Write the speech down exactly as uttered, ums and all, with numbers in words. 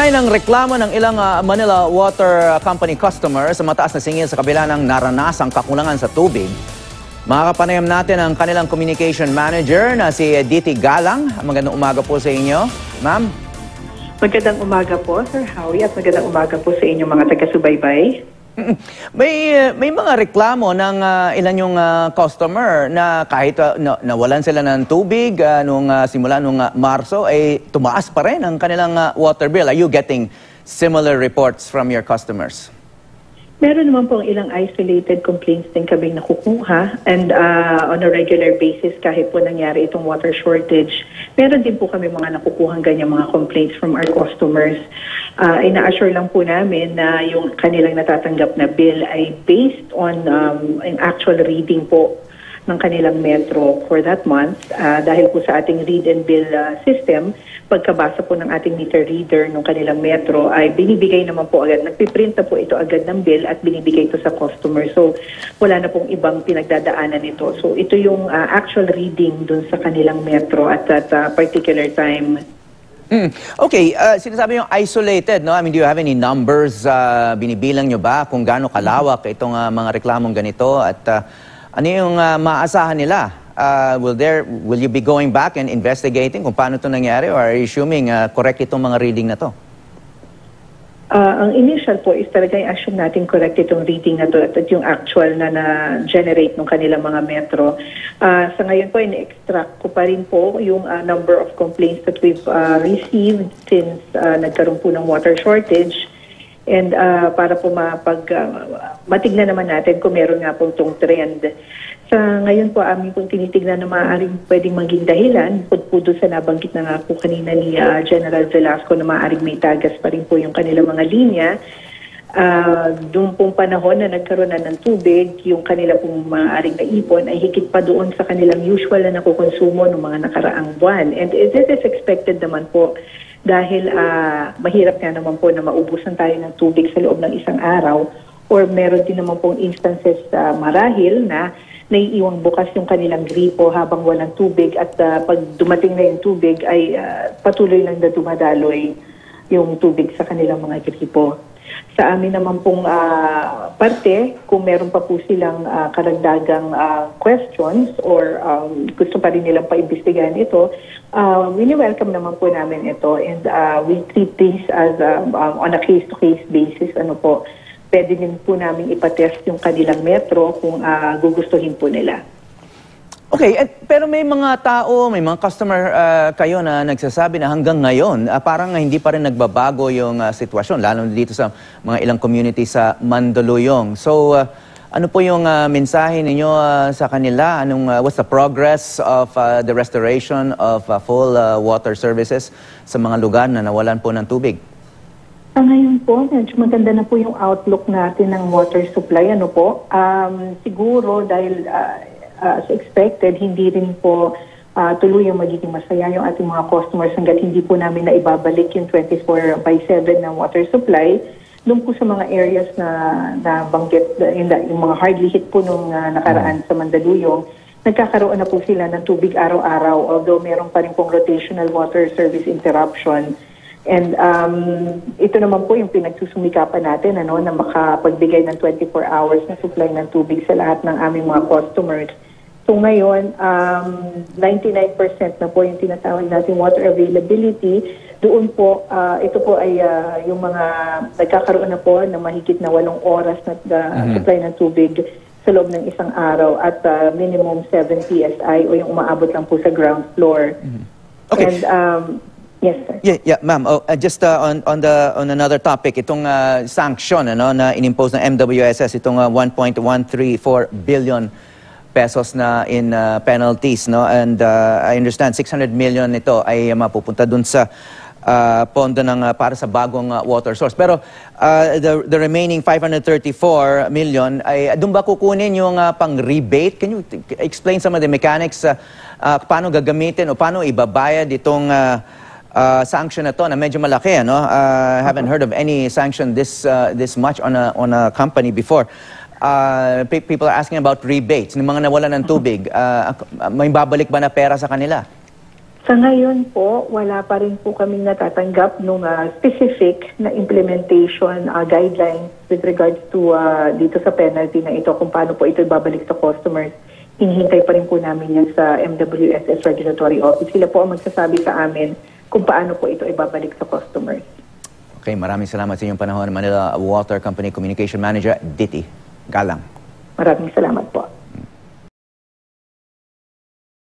Kaugnay ng reklamo ng ilang uh, Manila Water Company customers sa mataas na singil sa kabila ng naranasang kakulangan sa tubig, makakapanayam natin ang kanilang communication manager na si Dittie Galang. Magandang umaga po sa inyo, ma'am. Magandang umaga po, Sir Howie, at magandang umaga po sa inyo mga taga-subaybay. May may mga reklamo ng uh, ilan yung uh, customer na kahit uh, na, nawalan sila ng tubig uh, nung uh, simula nung uh, Marso ay tumaas pa rin ang kanilang uh, water bill. Are you getting similar reports from your customers? Meron naman pong ilang isolated complaints din kaming nakukuha, and uh, on a regular basis kahit po nangyari itong water shortage, meron din po kami mga nakukuhang ganyan mga complaints from our customers. Uh, ina-assure lang po namin na yung kanilang natatanggap na bill ay based on um, an actual reading po ng kanilang metro for that month. Uh, dahil po sa ating read and bill uh, system, pagkabasa po ng ating meter reader ng kanilang metro ay binibigay naman po agad. Nagpiprint na po ito agad ng bill at binibigay ito sa customer. So wala na pong ibang pinagdadaanan nito. So ito yung uh, actual reading dun sa kanilang metro at that uh, particular time. Mm. Okay, uh, sinasabi yung isolated, no? I mean, do you have any numbers? Uh, binibilang nyo ba kung gaano kalawak itong uh, mga reklamong ganito? At uh, ano yung uh, maaasahan nila? Uh, will there, will you be going back and investigating kung paano ito nangyari, or are you assuming uh, correct itong mga reading na to? Uh, ang initial po is talaga yung assume natin correct itong reading na to at, at yung actual na na-generate ng kanilang mga metro. Uh, sa ngayon po, in-extract ko pa rin po yung uh, number of complaints that we've uh, received since uh, nagkaroon po ng water shortage. And uh, para po mapag, uh, matignan naman natin kung meron nga pong itong trend. Sa ngayon po, amin pong tinitignan na maaaring pwedeng maging dahilan, bukod po doon sa nabanggit na nga po kanina ni uh, General Velasco na maaaring may tagas pa rin po yung kanilang mga linya. Uh, doon pong panahon na nagkaroon na ng tubig, yung kanila pong maaaring naipon ay higit pa doon sa kanilang usual na nakukonsumo ng mga nakaraang buwan. And this is expected naman po dahil uh, mahirap nga naman po na maubusan tayo ng tubig sa loob ng isang araw, or meron din naman pong instances uh, marahil na naiiwang bukas yung kanilang gripo habang walang tubig, at uh, pag dumating na yung tubig ay uh, patuloy lang na dumadaloy yung tubig sa kanilang mga gripo. Sa amin naman pong uh, parte, kung meron pa po silang uh, karagdagang uh, questions or um, gusto pa rin nilang paimbestigahan ito, uh, wini-welcome naman po namin ito, and uh, we treat this as um, um, on a case-to-case basis. Ano po, pwede din po namin ipatest yung kanilang metro kung uh, gugustuhin po nila. Okay, at, pero may mga tao, may mga customer uh, kayo na nagsasabi na hanggang ngayon, uh, parang hindi pa rin nagbabago yung uh, sitwasyon, lalo dito sa mga ilang community sa Mandaluyong. So, uh, ano po yung uh, mensahe ninyo uh, sa kanila? Anong, uh, what's the progress of uh, the restoration of uh, full uh, water services sa mga lugar na nawalan po ng tubig? Sa ngayon po, medyo maganda na po yung outlook natin ng water supply. Ano po? Um, siguro dahil uh, uh, as expected, hindi rin po uh, tuluyang magiging masaya yung ating mga customers hanggat hindi po namin na ibabalik yung twenty-four by seven na water supply. Doon po sa mga areas na, na banggit, yung, yung mga hardly hit po nung uh, nakaraan sa Mandaluyong, nagkakaroon na po sila ng tubig araw-araw, although meron pa rin pong rotational water service interruption. And um, ito naman po yung pinagsusumikapan natin, ano, na makapagbigay ng twenty-four hours na supply ng tubig sa lahat ng aming mga customers. So ngayon, um, ninety-nine percent na po yung tinatawag natin water availability. Doon po, uh, ito po ay uh, yung mga nagkakaroon na po na mahigit na walong oras na uh, mm-hmm. supply ng tubig sa loob ng isang araw at uh, minimum seven P S I o yung umaabot lang po sa ground floor. Mm-hmm. Okay. And um, yes, sir. Yeah, yeah, ma'am. Oh, uh, just uh, on on the on another topic, itong uh, sanction ano na inimpose ng M W S S, itong uh, one point one three four billion pesos na in uh, penalties, no? And uh, I understand six hundred million nito ay mapupunta dun sa uh, pondo ng uh, para sa bagong uh, water source. Pero uh, the the remaining five hundred thirty-four million ay doon ba kukunin yung uh, pang-rebate? Can you explain some of the mechanics uh, uh, paano gagamitin o paano ibabayad itong uh, uh, sanction na to na medyo malaki, ano? Uh, haven't heard of any sanction this uh, this much on a on a company before. Uh, people are asking about rebates ng mga nawalan ng tubig. Uh, may babalik ba na pera sa kanila? Sa ngayon po, wala pa rin po kaming natatanggap ng uh, specific na implementation uh, guidelines with regards to uh, dito sa penalty na ito, kung paano po ito ibabalik sa customers. Hinihintay pa rin po namin yan sa M W S S Regulatory Office. Sila po ang magsasabi sa amin kung paano po ito ibabalik sa customers. Okay, maraming salamat sa inyong panahon, Manila Water Company Communication Manager, Dittie Galang. Maraming salamat po.